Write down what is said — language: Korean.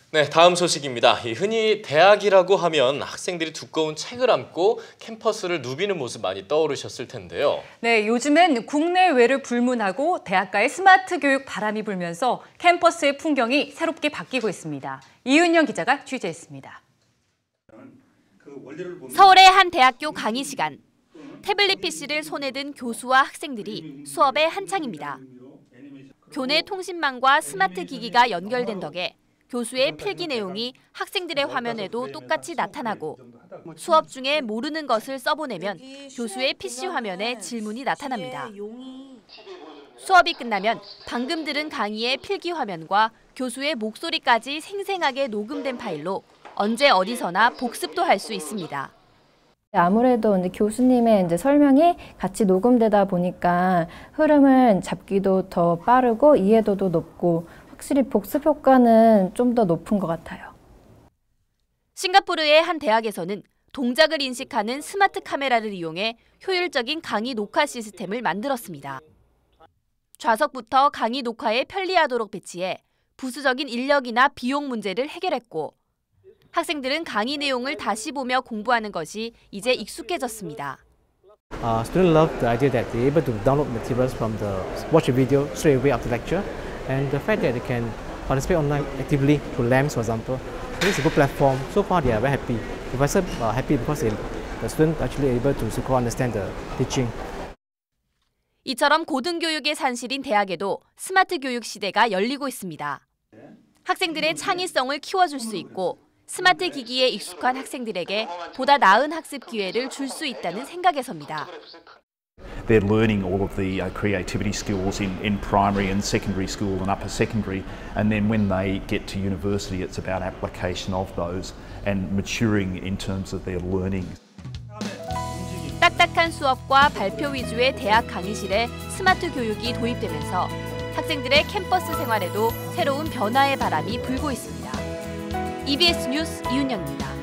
네, 다음 소식입니다. 흔히 대학이라고 하면 학생들이 두꺼운 책을 안고 캠퍼스를 누비는 모습 많이 떠오르셨을 텐데요. 네, 요즘엔 국내외를 불문하고 대학가의 스마트 교육 바람이 불면서 캠퍼스의 풍경이 새롭게 바뀌고 있습니다. 이은영 기자가 취재했습니다. 서울의 한 대학교 강의 시간. 태블릿 PC를 손에 든 교수와 학생들이 수업에 한창입니다. 교내 통신망과 스마트 기기가 연결된 덕에 교수의 필기 내용이 학생들의 화면에도 똑같이 나타나고 수업 중에 모르는 것을 써보내면 교수의 PC 화면에 질문이 나타납니다. 수업이 끝나면 방금 들은 강의의 필기 화면과 교수의 목소리까지 생생하게 녹음된 파일로 언제 어디서나 복습도 할 수 있습니다. 아무래도 이제 교수님의 설명이 같이 녹음되다 보니까 흐름을 잡기도 더 빠르고 이해도도 높고 확실히 복습 효과는 좀 더 높은 것 같아요. 싱가포르의 한 대학에서는 동작을 인식하는 스마트 카메라를 이용해 효율적인 강의 녹화 시스템을 만들었습니다. 좌석부터 강의 녹화에 편리하도록 배치해 부수적인 인력이나 비용 문제를 해결했고 학생들은 강의 내용을 다시 보며 공부하는 것이 이제 익숙해졌습니다. Students love the idea that they're able to download materials from the watch a video straight away after lecture, and the fact that they can participate online actively through LAMS, for example. This is a good platform. So far, they are very happy. Professors are happy because the students actually able to understand the teaching. 이처럼 고등교육의 산실인 대학에도 스마트 교육 시대가 열리고 있습니다. 학생들의 창의성을 키워줄 수 있고 스마트 기기에 익숙한 학생들에게 보다 나은 학습 기회를 줄 수 있다는 생각에서입니다. They're learning all of the creativity skills in primary and secondary school and upper secondary, and then when they get to university, it's about application of those and maturing in terms of their learning. 딱딱한 수업과 발표 위주의 대학 강의실에 스마트 교육이 도입되면서 학생들의 캠퍼스 생활에도 새로운 변화의 바람이 불고 있습니다. EBS 뉴스 이윤영입니다.